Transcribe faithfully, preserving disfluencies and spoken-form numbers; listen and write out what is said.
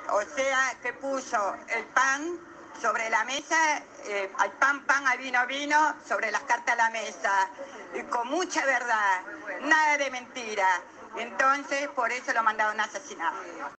O sea, que puso el pan sobre la mesa, eh, al pan, pan, al vino, vino, sobre las cartas a la mesa, y con mucha verdad, nada de mentira. Entonces, por eso lo mandaron a asesinar.